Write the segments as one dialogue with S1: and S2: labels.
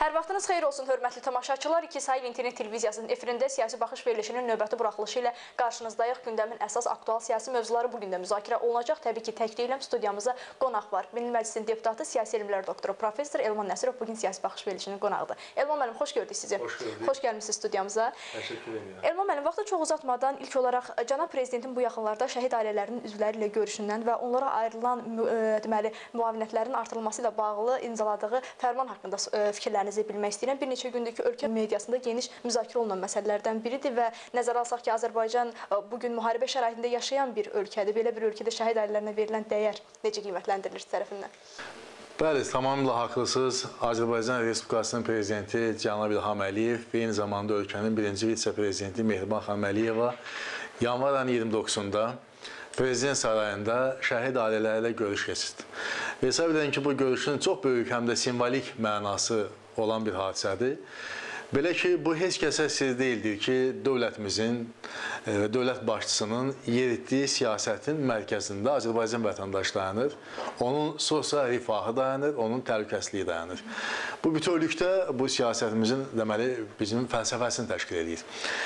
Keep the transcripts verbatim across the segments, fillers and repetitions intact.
S1: Hər vaxtınız xeyir olsun, hörmətli tamaşaçılar. İki sayıl internet televiziyasının efirində siyasi baxış verilişinin növbəti buraxılışı ilə qarşınızdayıq. Gündəmin əsas aktual siyasi mövzuları bugün də müzakirə olunacaq. Təbii ki, tək deyiləm, studiyamıza qonaq var. Milli Məclisin deputatı, siyasi elmlər doktoru, professor Elman Nəsirov bugün siyasi baxış verilişinin qonağıdır. Elman müəllim, xoş gördük sizi.
S2: Xoş gördük.
S1: Xoş gəlmişsiniz studiyamıza.
S2: Təşəkkür edirəm.
S1: Elman müəllim, vaxtı çox uzatmadan ilk olaraq cənab prezidentin bu yaxınlarda şəhid ailələrinin üzvləri ilə görüşündən və onlara ayrılan deməli müavinətlərin artırılması ilə bağlı imzaladığı fərman haqqında fikirlərinizi bilmək istəyirəm. Bir neçə gündür ki, ölkə mediasında geniş müzakirə olunan məsələlərdən biridir və nəzərə alsaq ki, Azərbaycan bugün müharibə şəraitində yaşayan bir ölkədir. Belə bir ölkədə şəhid ailələrinə verilən dəyər necə qiymətləndirilir tərəfindən?
S2: Bəli, tamamilə haqlısınız. Azərbaycan Respublikasının prezidenti cənab İlham Əliyev və eyni zamanda ölkənin birinci vitse-prezidenti Mehriban xanım Əliyeva yanvar ayının iyirmi doqquzunda Prezident sarayında şəhid ailələri ilə görüş keçirdi. Və hesab edirəm ki, bu görüşün çox böyük həm də simvolik mənası olan bir hadisədir. Belə ki, bu heç kəsə sir deyildir ki, dövlətimizin və dövlət başçısının yeritdiyi siyasətin mərkəzində Azərbaycan vətəndaşı dayanır, onun sosial rifahı dayanır, onun təhlükəsizliyi dayanır. Bu bütövlükdə bu siyasətimizin deməli bizim fəlsəfəsini təşkil edir.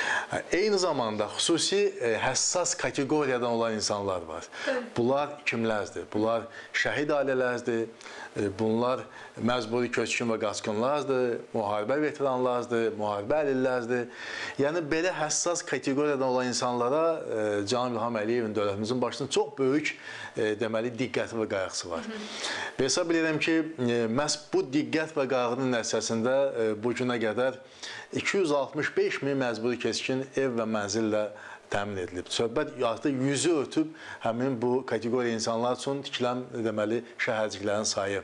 S2: Eyni zamanda xüsusi həssas kateqoriyadan olan insanlar var. Bunlar kimlərdir? Bunlar şəhid ailələrdir, bunlar məcburi köçkün və qaçqınlardır, müharibə veteranlardır, müharibə əlillərdir. Yəni, belə həssas kateqoriyadan olan insanlara cənab İlham Əliyevin dövlətimizin başında çox böyük deməli diqqəti və qayğısı var. Və hesab edirəm ki, məhz bu diqqət və qayğının nəticəsində bu günə qədər iki yüz altmış beş min məcburi keçkin ev və mənzillə təmin edilib. Söhbət artıq yüzü ötüb həmin bu kateqoriya insanlar üçün tikilən deməli şəhərciklərin sayı.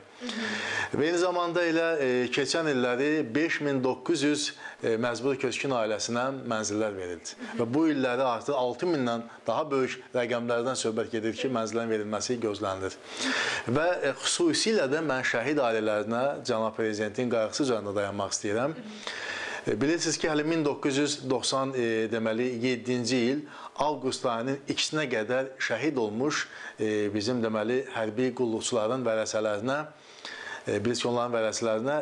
S2: Və eyni zamanda elə keçən illəri beş min doqquz yüz məcburi köçkün ailəsinə mənzillər verildi. Və bu illəri artıq altı mindən daha böyük rəqəmlərdən söhbət gedir ki, mənzillərin verilməsi gözlənilir. Və xüsusilə də mən şəhid ailələrinə cənab prezidentin qayğısı üzərində dayanmaq istəyirəm. Bilirsiniz ki, hələ min doqquz yüz doxsan yeddinci il avqust ayının ikisinə qədər şəhid olmuş bizim deməli hərbi qulluqçuların vərəsələrinə, bilirsiniz ki, onların vərəsələrinə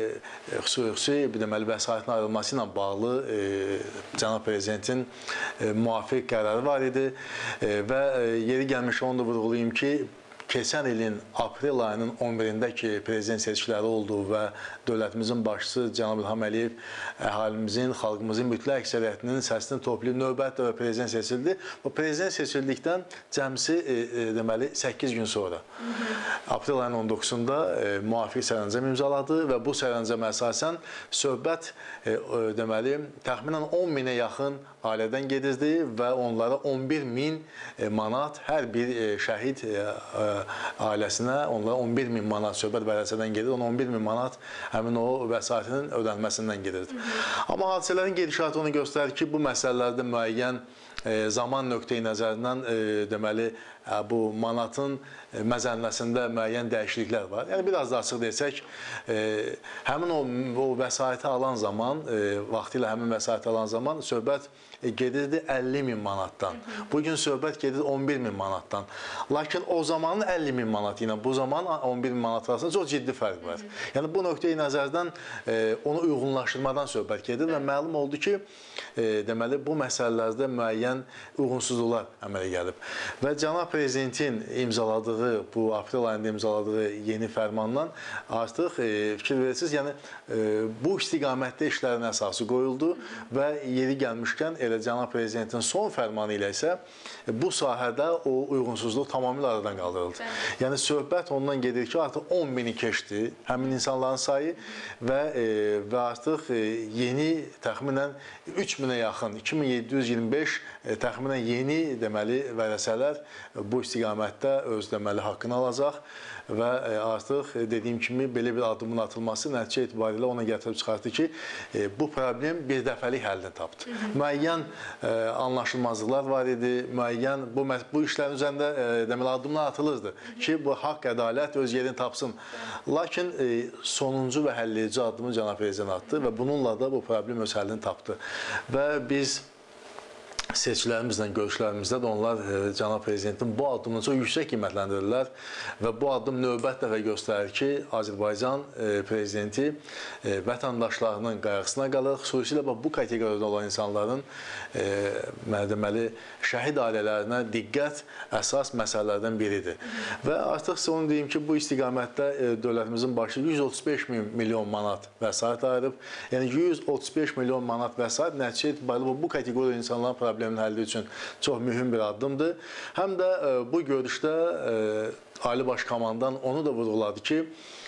S2: xüsusi deməli vəsaitin ayrılması ilə bağlı cənab prezidentin müvafiq qərarı var idi və yeri gəlmiş onu da vurğulayım ki, keçən ilin aprel ayının on birində ki, prezident seçkiləri oldu və dövlətimizin başçısı cənab İlham Əliyev əhalimizin, xalqımızın mütləq əksəriyyətinin səsini toplayıb növbət və prezident seçildi. Bu prezident seçildikdən cəmsi deməli səkkiz gün sonra aprel ayının on doqquzunda müvafiq sərəncam imzaladı və bu sərəncama əsasən söhbət deməli təxminən on minə yaxın ailədən gedirdi və onlara on bir min manat hər bir şəhid ailəsinə, onlara on bir min manat söhbət vərəsədən gedir, on bir min manat həmin o vəsaitinin ödənməsindən gedirdi. Amma hadisələrin gedişatı onu göstərir ki, bu məsələlərdə müəyyən zaman nöqteyi nəzərindən deməli bu manatın məzənnəsində müəyyən dəyişikliklər var. Yəni, biraz da açıq desək, həmin o, o vəsaiti alan zaman, vaxtilə həmin vəsaiti alan zaman söhbət gedirdi əlli min manatdan. Bugün söhbət gedir on bir min manatdan. Lakin o zamanın əlli min manatı ilə bu zaman on bir min manat arasında çox ciddi fərq var. Yəni, bu nöqteyi nəzərdən onu uyğunlaşdırmadan söhbət gedir və məlum oldu ki, deməli, bu məsələlərdə müəyyən uyğunsuzluqlar əmələ gəlib. Və cənab prezidentin imzaladığı, bu aprel ayında imzaladığı yeni fərmandan artıq fikir verirsiniz, yəni bu istiqamətdə işlərin əsası qoyuldu və yeri gəlmişkən elə cənab prezidentin son fərmanı ilə isə bu sahədə o uyğunsuzluq tamamilə aradan qaldırıldı. Yəni, söhbət ondan gedir ki, artıq on mini keçdi həmin insanların sayı və, və artıq yeni təxminən üç minə yaxın, iki min yeddi yüz iyirmi beş təxminən yeni deməli vərəsələr bu istiqamətdə öz deməli haqqını alacaq və artıq dediyim kimi belə bir addımın atılması nəticə etibarilə ona gətirib çıxartdı ki, bu problem bir dəfəlik həllini tapdı. Müəyyən anlaşılmazlıqlar var idi, müəyyən bu, bu işlərin üzərində deməli addımlar atılırdı ki, bu haqq, ədalət öz yerini tapsın. Lakin sonuncu və həlledici addımı cənab prezident atdı və bununla da bu problem öz həllini tapdı. Və biz seçkilərimizlə, görüşlərimizdə də onlar e, cənab prezidentin bu addımını çox yüksək qiymətləndirirlər və bu addım növbət dəfə göstərir ki, Azərbaycan e, prezidenti e, vətəndaşlarının qayğısına qalır. Xüsusilə bu kateqoriyada olan insanların e, deməli, şəhid ailələrinə diqqət əsas məsələlərdən biridir. Və artıq sizə onu deyim ki, bu istiqamətdə e, dövlətimizin başı yüz otuz beş milyon manat vəsait ayırıb. Yəni yüz otuz beş milyon manat vəsait nəticə etibarilə bu kateqoriya insanların problemi problemin həlli üçün çox mühüm bir addımdır. Həm də e, bu görüşdə e, Ali Baş Komandan onu da vurğuladı ki,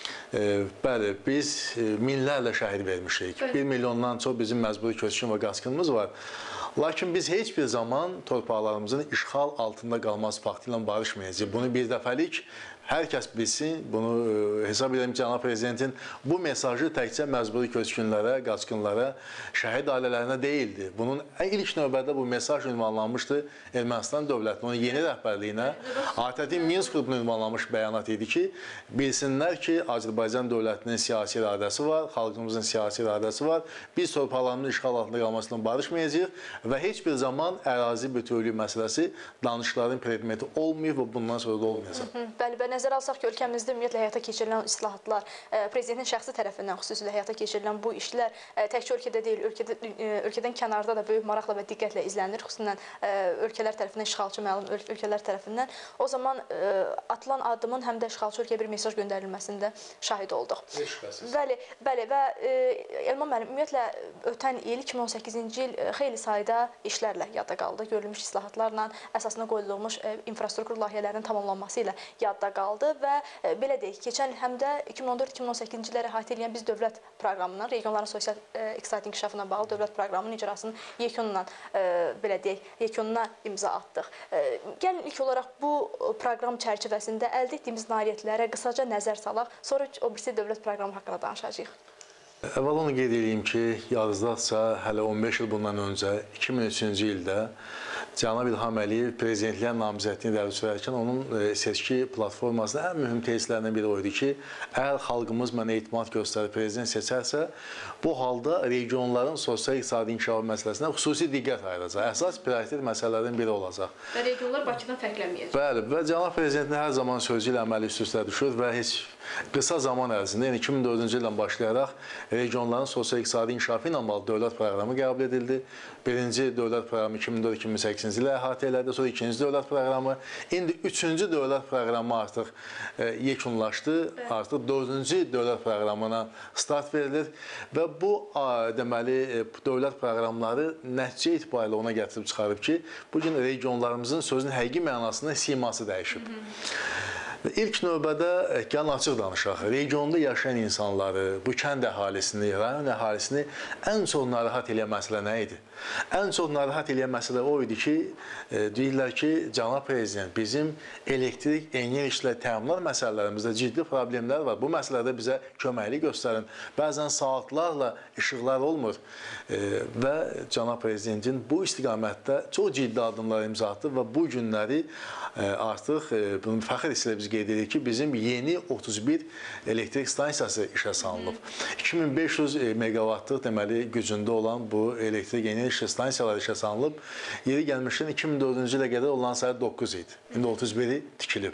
S2: e, bəli, biz e, minlərlə şəhid vermişik. bir milyondan çox bizim məcburi köçkün və qaçqınımız var. Lakin biz heç bir zaman torpaqlarımızın işğal altında qalması faktı ilə barışmayacağıq. Bunu bir dəfəlik hər kəs bilsin, bunu e, hesab edirəm ki, cənab prezidentin bu mesajı təkcə məcburi köçkünlərə, qaçqınlara, şəhid ailələrinə deyildi. Bunun ilk növbədə bu mesaj ünvanlanmışdı Ermənistan dövlətinin, onun yeni rəhbərliyinə. ATƏT Minsk qrupuna ünvanlanmış bəyanat idi ki, bilsinlər ki, Azərbaycan dövlətinin siyasi iradəsi var, xalqımızın siyasi iradəsi var. Biz torpaqlarımızın işğal altında qalmasından barışmayacağıq və heç bir zaman ərazi bütövlüyü məsələsi danışıqların predmeti olmayıb və bundan sonra da olmayacaq.
S1: Bəli, bəli. Nəzərə alsaq ki, ölkəmizdə ümumiyyətlə həyata keçirilən islahatlar, prezidentin şəxsi tərəfindən xüsusilə həyata keçirilən bu işlər təkcə ölkədə deyil, ölkədə, ölkədən kənarda da böyük maraqla və diqqətlə izlənir, xüsusən ölkələr tərəfindən, işğalçı məlum ölkələr tərəfindən. O zaman atılan addımın həm də işğalçı ölkəyə bir mesaj göndərilməsində şahid olduq. Bəli, bəli və Elman müəllim, ümumiyyətlə ötən il iki min on səkkizinci il xeyli sayda işlərlə yadda qaldı, görülmüş islahatlarla əsasına qoyulmuş infrastruktur layihələrinin tamamlanması ilə yadda qaldı. qaldı və belə deyək, keçən il həm də iki min on dörd iki min on səkkizinci illəri əhatə edən biz dövlət proqramının, regionların sosial iqtisadi inkişafına bağlı dövlət proqramının icrasının yekunundan, belə deyək, yekununa imza attıq. Gəlin ilk olaraq bu proqram çərçivəsində əldə etdiyimiz nailiyyətlərə qısaca nəzər salaq, sonra o birisi dövlət proqramı haqqında danışacağıq.
S2: Əvvəl onu qeyd edeyim ki, yadınızdadsa hələ on beş il bundan öncə iki min üçüncü ildə cənab İlham Əliyev prezidentliyə namizədliyini irəli sürərkən onun seçki platformasının ən mühüm tezlərindən biri o idi ki, əgər xalqımız mənə etimad göstərir, prezident seçərsə, bu halda regionların sosial-iqtisadi inkişafı məsələsinə xüsusi diqqət ayıracaq. Əsas prioritet məsələlərdən biri olacaq.
S1: Və regionlar Bakıdan fərqlənməyəcək.
S2: Bəli, və cənab prezidentin hər zaman sözü ilə əməli üst-üstə düşür və heç qısa zaman ərzində, yəni iki min dördüncü ildən başlayaraq regionların sosial-iqtisadi inkişafı ilə bağlı dövlət proqramı qəbul edildi. Birinci dövlət proqramı iki min dörd iki min səkkizinci ilə əhatə elədi, sonra ikinci dövlət proqramı, indi üçüncü dövlət proqramı artıq e, yekunlaşdı, artıq dördüncü dövlət proqramına start verilir və bu a, deməli e, dövlət proqramları nəticə etibarilə ona gətirib çıxarıb ki, bugün regionlarımızın sözün həqiqi mənasında siması dəyişib. Hı -hı. İlk növbədə gəlin açıq danışaq. Regionda yaşayan insanları, bu kənd əhalisini, rayon əhalisini ən çox narahat edən məsələ nə idi? Ən çox narahat edən məsələ o idi ki, e, deyirlər ki, cənab prezident, bizim elektrik, enerji təminat məsələlərimizdə ciddi problemlər var. Bu məsələdə bizə köməklik göstərin. Bəzən saatlarla işıqlar olmur e, və cənab prezidentin bu istiqamətdə çox ciddi addımlar imza atdı və bu günləri e, artıq e, bunu fəxr hissə biz qeyd edirik ki, bizim yeni otuz bir elektrik stansiyası işə salınıb. iki min beş yüz meqavatlıq deməli gücündə olan bu elektrik enerji stansiyaları işə salınıb. Yeri gəlmişdən iki min dördüncü ilə qədər olan sayı doqquz idi. İndi otuz biri tikilib.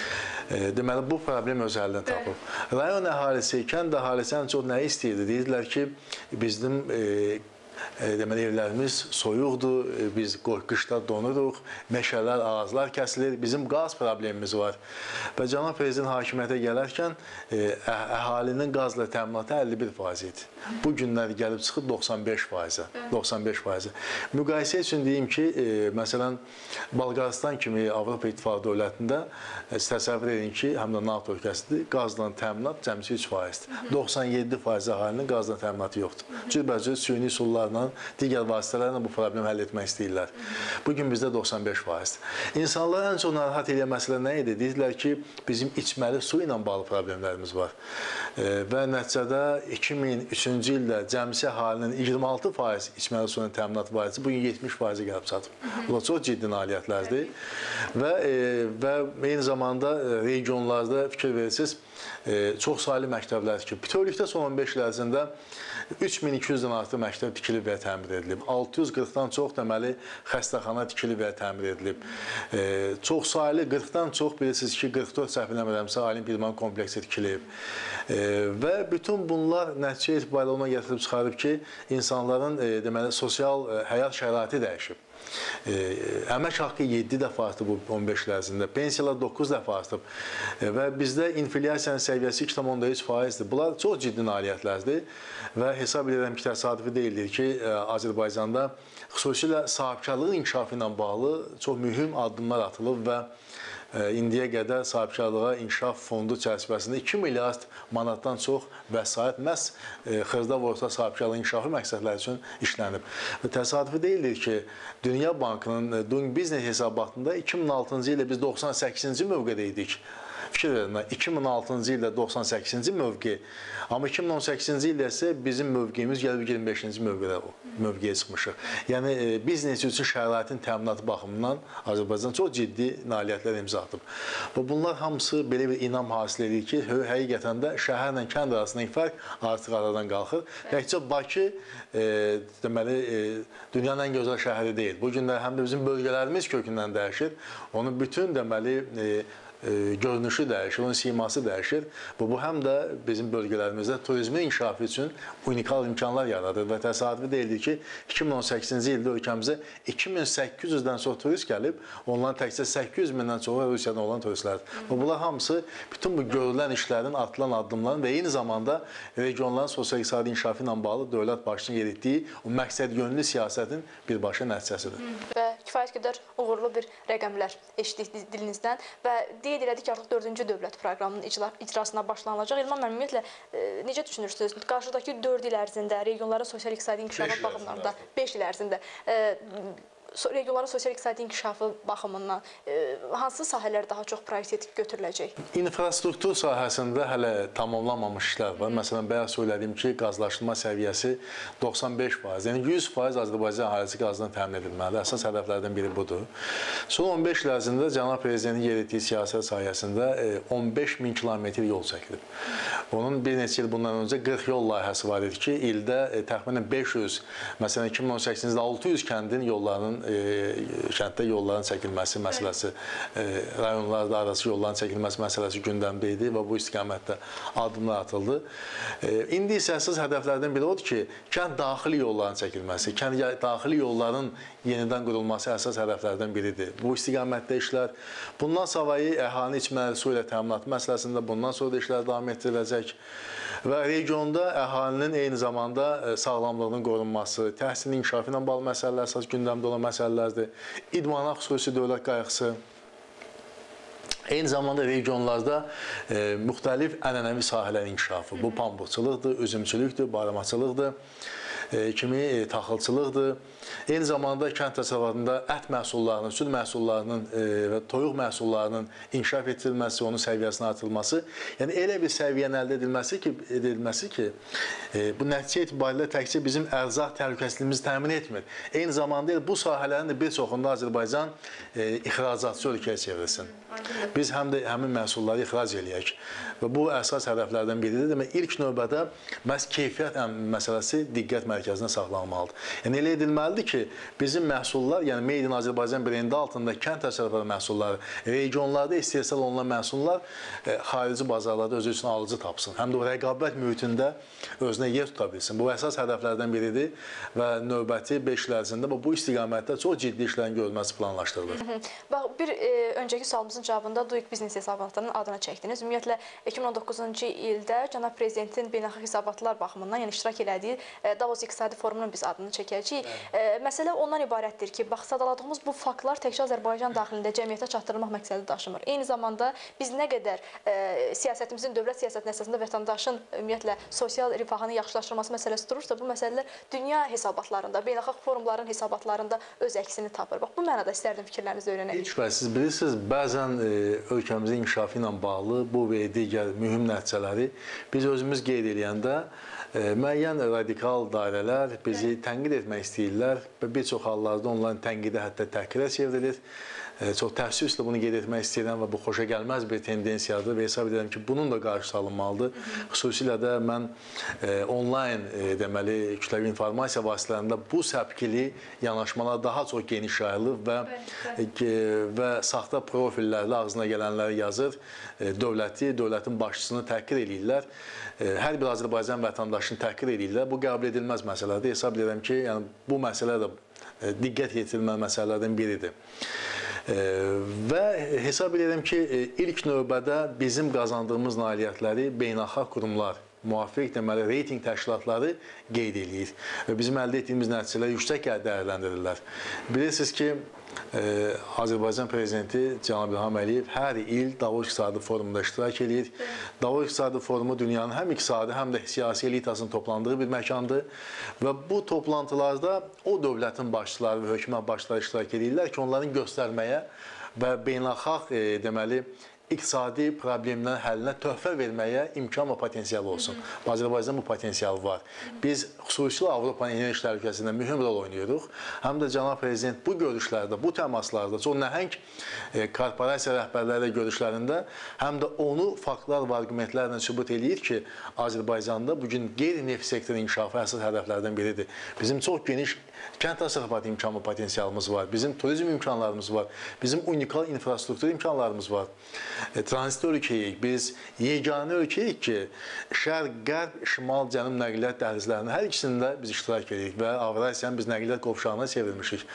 S2: Deməli, bu problem öz həllini tapıb. Rayon əhalisi, kənd əhalisi ən çox nə istəyirdi? Deyirlər ki, bizim e, deməli, evlərimiz soyuqdur, biz qışda donuruq, meşələr, ağaclar kəsilir, bizim qaz problemimiz var. Və cənab prezident hakimiyyətə gələrkən əhalinin qazla təminatı əlli bir faiz idi. Bu günlər gəlib çıxıb doxsan beş faizə. doxsan beş faizə. Müqayisə üçün deyim ki, məsələn, Bolqarıstan kimi Avropa İttifaqı dövlətində təsəvvür edin ki, həm də NATO ölkəsidir, qazla təminat cəmsi üç faizdir. doxsan yeddi faiz əhalinin qazla təminatı yoxdur. Cürbəcür süni üsullarla, digər vasitələrlə bu problemi həll etmək istəyirlər. Bugün bizdə doxsan beş faizdir. İnsanlar ən çox narahat edən məsələ nə idi? Deyirlər ki, bizim içməli su ilə bağlı problemlərimiz var. Və nəticədə iki min üçüncü ildə cəmsi əhalinin iyirmi altı faiz içməli suyun təminatı vaziyəti bugün yetmiş faizə gəlib çatıb. Bu da çox ciddi nailiyyətlərdir. Və, və eyni zamanda regionlarda fikir verirsiniz, e, çox saylı məktəblər tikilib. Bütövlükdə son on beş il ərzində üç min iki yüzdən artıq məktəb tikilib və təmir edilib. altı yüz qırxdan çox deməli xəstəxana tikilib və təmir edilib. E, çox saylı qırxdan çox bilirsiniz ki, qırx dörd səhv eləmirəmsə Alim İdman kompleksi tikilib. E, və bütün bunlar nəticə etibarilə ona gətirib çıxarıb ki, insanların e, deməli sosial e, həyat şəraiti dəyişib. E, əmək haqqı yeddi dəfə artıb bu on beş il ərzində, pensiyalar doqquz dəfə artıb e, və bizdə inflyasiyanın səviyyəsi iki tam onda üç faizdir. Bunlar çox ciddi nailiyyətlərdir və hesab edirəm ki, təsadüfi deyildir ki, e, Azərbaycanda xüsusilə sahibkarlığın inkişafı ilə bağlı çox mühüm addımlar atılıb və indiyə qədər sahibkarlığa inkişaf fondu çərçivəsində iki milyard manatdan çox vəsait məhz xırda və orta sahibkarlığın inkişafı məqsədləri üçün işlənib. Və təsadüfi deyildir ki, Dünya Bankının Doing Business hesabatında iki min altıncı ildə biz doxsan səkkizinci mövqedə idik. Fikir verin, iki min altıncı ildə doxsan səkkizinci mövqe, amma iki min on səkkizinci ildə isə bizim mövqeyimiz gəlib iyirmi beşinci mövqedə mövqeyə çıxmışıq. Yəni biznes üçün şəraitin təminatı baxımından Azərbaycan çox ciddi nailiyyətlər imza atıb. Və bunlar hamısı belə bir inam hasil edir ki, həqiqətən də şəhərlə kənd arasındakı fərq artıq aradan qalxır. Təkcə Bakı e, deməli e, dünyanın ən gözəl şəhəri deyil. Bu günlər həm də bizim bölgələrimiz kökündən dəyişir. Onun bütün deməli e, görünüşü dəyişir, onun siması dəyişir. Bu, bu həm də bizim bölgələrimizdə turizmin inkişafı üçün unikal imkanlar yaradır və təsadüfi deyildir ki, iki min on səkkizinci ildə ölkəmizə iki min səkkiz yüzdən çox turist gəlib, onların təkcə səkkiz yüz mindən çoxu Rusiyadan olan turistlərdir. Və bunlar hamısı bütün bu görülən işlərin, atılan addımların və eyni zamanda regionların sosial-iqtisadi inkişafı ilə bağlı dövlət başçının yeritdiyi o məqsəd yönlü siyasətin birbaşa nəticəsidir.
S1: Və kifayət qədər uğurlu bir rəqəmlər eşitdik dilinizdən və qeyd elədik ki, artıq dördüncü dövlət proqramının icrasına başlanılacaq. İlman müəllim, ümumiyyətlə necə düşünürsünüz? Qarşıdakı dörd il ərzində regionların sosial-iqtisadi inkişafı baxımlarında beş il ərzində regionların sosial-iqtisadi inkişafı baxımından hansı sahələr daha çox prioritet götürüləcək?
S2: İnfrastruktur sahəsində hələ tamamlanmamış işlər var. Məsələn, bayaq söylədiyim ki, qazlaşdırma səviyyəsi doxsan beş faiz. Yəni yüz faiz Azərbaycan əhalisi qazdan təmin edilməlidir. Əsas hədəflərdən biri budur. Son on beş il ərzində cənab prezidentin yeritdiyi siyasət sayəsində on beş min kilometr yol çəkilib. Onun bir neçə il bundan öncə qırx yol layihəsi var idi ki, ildə təxminən beş yüz, məsələn iki min on səkkizinci ildə altı yüz kəndin yollarının kənddə yolların çəkilməsi məsələsi, rayonlarda arası yolların çəkilməsi məsələsi gündəmdə idi və bu istiqamətdə addımlar atıldı. İndi isə əsas hədəflərdən biri odur ki, kənd daxili yolların çəkilməsi, kənd daxili yolların yenidən qurulması əsas hədəflərdən biridir. Bu istiqamətdə işlər, bundan savayı əhalinin içməli su ilə təminatı məsələsində bundan sonra da işlər davam etdiriləcək. Və regionda əhalinin eyni zamanda sağlamlığının qorunması, təhsilin inkişafı ilə bağlı məsələlər əsas gündəmdə olan məsələlərdir. İdmana xüsusi dövlət qayğısı, eyni zamanda regionlarda e, müxtəlif ənənəvi sahələrin inkişafı. Bu pambıqçılıqdır, üzümçülükdür, baramaçılıqdır, e, kimi e, taxılçılıqdır. Eyni zamanda kənd təsərrüfatında ət məhsullarının, süd məhsullarının e, və toyuq məhsullarının inkişaf etdirilməsi, onun səviyyəsinin artırılması, yəni elə bir səviyyənin əldə edilməsi ki, edilməsi ki e, bu nəticə etibarilə təkcə bizim ərzaq təhlükəsizliyimizi təmin etmir. Eyni zamanda bu sahələrin də bir çoxunda Azərbaycan e, ixracatçı ölkəyə çevrilsin. Biz həm də həmin məhsulları ixrac eləyək və bu əsas hədəflərdən biridir. Demək, ilk növbədə məhz keyfiyyət məsələsi diqqət mərkəzinə saxlanılmalıdır. Yəni elə edilməlidir ki, bizim məhsullar, yəni Made in Azərbaycan brendi altında kənd təsərrüfatı məhsulları, regionlarda istehsal olunan məhsullar e, xarici bazarlarda özü üçün alıcı tapsın. Həm də o rəqabət mühitində özünə yer tuta bilsin. Bu əsas hədəflərdən biridir və növbəti beş il ərzində bu istiqamətdə çox ciddi işlərin görülməsi planlaşdırılır.
S1: Bax, bir e, öncəki sualımızın cavabında Doing Business hesabatlarının adına çəkdiniz. Ümumiyyətlə iki min on doqquzuncu ildə cənab prezidentin beynəlxalq hesabatlar baxımından, yəni iştirak elədiyi e, Davos İqtisadi Forumunun biz adını çəkəcəyik. E, məsələ ondan ibarətdir ki, bax, sadaladığımız bu faktlar təkcə Azərbaycan daxilində cəmiyyətə çatdırılmaq məqsədi daşımır. Eyni zamanda biz nə qədər e, siyasətimizin, dövlət siyasətinin əsasında vətəndaşın ümumiyyətlə sosial rifahının yaxşılaşdırılması məsələsi durursa, bu məsələlər dünya hesabatlarında, beynəlxalq forumların hesabatlarında öz əksini tapır. Bax, bu mənada istərdim fikirlərinizi öyrənək.
S2: İlk və siz bilirsiniz, bəzən e, ölkəmizin inkişafı ilə bağlı bu və digər mühüm nəticələri biz özümüz qeyd edəndə e, müəyyən radikal dairələr bizi tənqid etmək istəyirlər və bir çox hallarda onların tənqidi hətta təhqirə çevrilir çox təəssüflə bunu qeyd etmək istəyirəm və bu xoşa gəlməz bir tendensiyadır və hesab edirəm ki, bunun da qarşısı alınmalıdır. Xüsusilə də mən onlayn deməli kütləvi informasiya vasitələrində bu səpkili yanaşmalar daha çox geniş yayılır və və saxta profillərlə ağzına gələnləri yazır, dövləti, dövlətin başçısını təhqir edirlər. Hər bir Azərbaycan vətəndaşını təhqir edirlər. Bu qəbul edilməz məsələdir. Hesab edirəm ki, yəni bu məsələ də diqqət yetirilməli məsələlərdən biridir. Və hesab edirəm ki, ilk növbədə bizim qazandığımız nailiyyətləri beynəlxalq qurumlar, müvafiq deməli reyting təşkilatları qeyd edir və bizim əldə etdiyimiz nəticələr yüksək dəyərləndirirlər. Bilirsiniz ki, Azərbaycan prezidenti cənab İlham Əliyev hər il Davos İqtisadi Forumunda iştirak edir. Davos İqtisadi Forumu dünyanın həm iqtisadi, həm də siyasi elitasının toplandığı bir məkandır və bu toplantılarda o dövlətin başçıları və hökumət başçıları iştirak edirlər ki, onların göstərməyə və beynəlxalq deməli iqtisadi problemlərin həllinə töhfə verməyə imkan və potensial olsun. Azərbaycan bu potensial var. Biz xüsusilə Avropanın enerji təhlükəsində mühüm rol oynayırıq. Həm də cənab prezident bu görüşlərdə, bu təmaslarda, çox nəhəng korporasiya rəhbərləri görüşlərində həm də onu faktlar və arqumentlərlə sübut eləyir ki, Azərbaycanda bugün qeyri-neft sektorun inkişafı əsas hədəflərdən biridir. Bizim çox geniş kənd təsərrüfatı imkan və potensialımız var. Bizim turizm imkanlarımız var. Bizim unikal infrastruktur imkanlarımız var. Transit ölkəyik, biz yeganə ölkəyik ki, şərq, qərb, şimal, cənub nəqliyyat dəhlizlərinin hər ikisində biz iştirak edirik və Avrasiyanın biz nəqliyyat qovşağına çevrilmişik.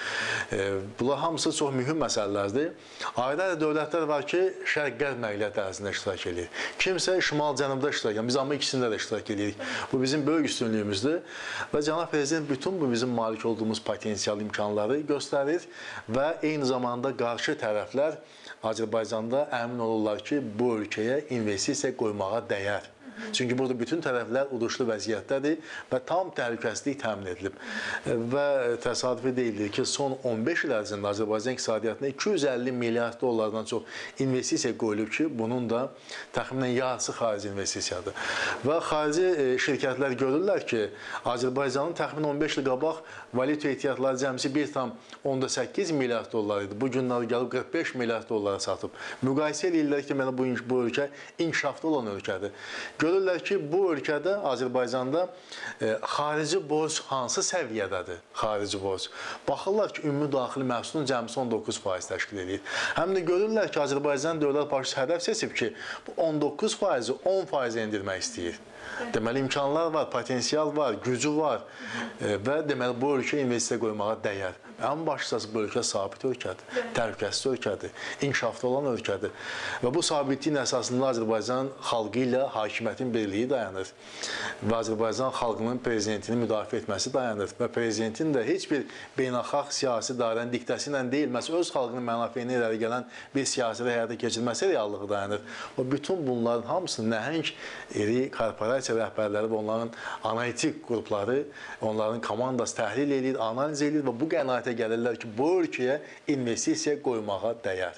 S2: Bunlar hamısı çox mühüm məsələlərdir. Ayrı-ayrı dövlətlər var ki, şərq-qərb nəqliyyat dəhlizində iştirak edir. Kimsə şimal-cənubda iştirak edir, biz amma ikisində də iştirak edirik. Bu bizim böyük üstünlüyümüzdür və cənab prezident bütün bu bizim malik olduğumuz potensial imkanları göstərir və eyni zamanda qarşı tərəflər Azərbaycanda əmin olurlar ki, bu ölkəyə investisiya qoymağa dəyər. Çünki burada bütün tərəflər uduşlu vəziyyətdədir və tam təhlükəsizlik təmin edilib. Və təsadüfi deyilir ki, son on beş il ərzində Azərbaycan iqtisadiyyatına iki yüz əlli milyard dollardan çox investisiya qoyulub ki, bunun da təxminən yarısı xarici investisiyadır. Və xarici şirkətlər görürlər ki, Azərbaycanın təxminən on beş il qabaq valyuta ehtiyatları cəmsi bir tam onda səkkiz milyard dollar idi. Bu günləri gəlib qırx beş milyard dollara satıb. Müqayisə edirlər ki, bu, bu ölkə inkişafda olan ölkədir. Görürlər ki, bu ölkədə, Azərbaycanda e, xarici borc hansı səviyyədədir? Xarici borc. Baxırlar ki, ümumi daxili məhsulun cəmsi on doqquz faiz təşkil edir. Həm də görürlər ki, Azərbaycan dövlət başçısı hədəf seçib ki, bu on doqquz faizi on faizə endirmək istəyir. Deməli, imkanlar var, potensial var, gücü var e, və deməli, bu ölkə investisiya qoymağa dəyər. Ən başlıcası bu ölkə sabit ölkədir, təhlükəsiz ölkədir, inkişafda olan ölkədir. Və bu sabitliyin əsasında Azərbaycan xalqı ilə hakimiyyətin birliyi dayanır. Və Azərbaycan xalqının prezidentini müdafiə etməsi dayanır. Və prezidentin də heç bir beynəlxalq siyasi dairənin diktəsi ilə deyil, məsələn, öz xalqının mənafeyini irəli gələn bir siyasətə həyata keçirməsi reallığı dayanır. Və bütün bunların hamısı nəhəng iri korporasiya rəhbərləri və onların analitik qrupları, onların komandası təhlil edir, analiz edir və bu qənaətə gəlirlər ki, bu ölkəyə investisiya qoymağa dəyər.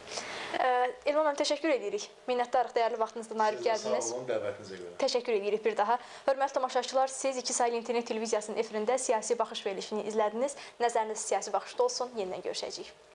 S1: Elman müəllim, təşəkkür edirik. Minnətdarıq, dəyərli vaxtınızdan ayırıb gəldiniz.
S2: Sağ olun, dəvətinizə görə.
S1: Təşəkkür edirik bir daha. Hörmətli tamaşaçılar, siz iki saylı internet televiziyasının efirində siyasi baxış verilişini izlədiniz. Nəzəriniz siyasi baxışda olsun. Yenidən görüşəcəyik.